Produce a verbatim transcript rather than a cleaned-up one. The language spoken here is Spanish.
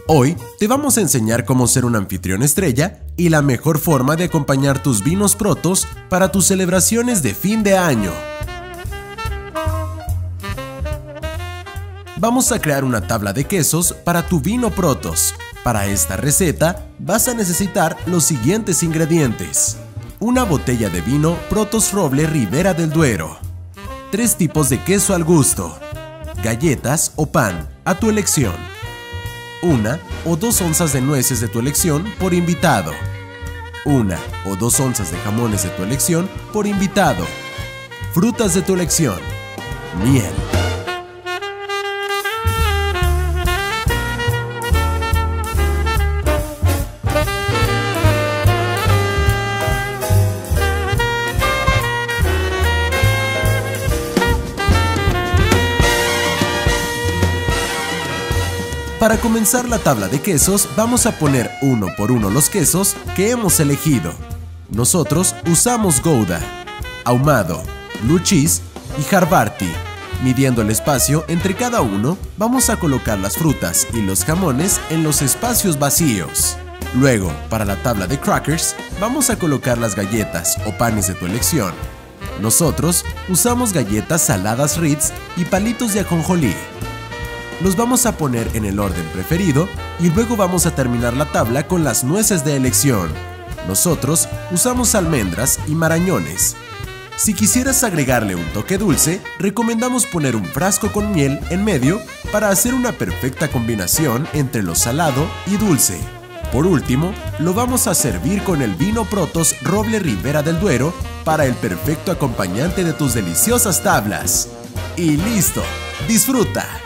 Hoy te vamos a enseñar cómo ser un anfitrión estrella y la mejor forma de acompañar tus vinos Protos para tus celebraciones de fin de año. Vamos a crear una tabla de quesos para tu vino Protos. Para esta receta vas a necesitar los siguientes ingredientes: una botella de vino Protos Roble Ribera del Duero, tres tipos de queso al gusto, galletas o pan a tu elección, una o dos onzas de nueces de tu elección por invitado, una o dos onzas de jamones de tu elección por invitado, frutas de tu elección, miel. Para comenzar la tabla de quesos, vamos a poner uno por uno los quesos que hemos elegido. Nosotros usamos Gouda, ahumado, blue cheese y Havarti. Midiendo el espacio entre cada uno, vamos a colocar las frutas y los jamones en los espacios vacíos. Luego, para la tabla de crackers, vamos a colocar las galletas o panes de tu elección. Nosotros usamos galletas saladas Ritz y palitos de ajonjolí. Los vamos a poner en el orden preferido y luego vamos a terminar la tabla con las nueces de elección. Nosotros usamos almendras y marañones. Si quisieras agregarle un toque dulce, recomendamos poner un frasco con miel en medio para hacer una perfecta combinación entre lo salado y dulce. Por último, lo vamos a servir con el vino Protos Roble Ribera del Duero para el perfecto acompañante de tus deliciosas tablas. ¡Y listo! ¡Disfruta!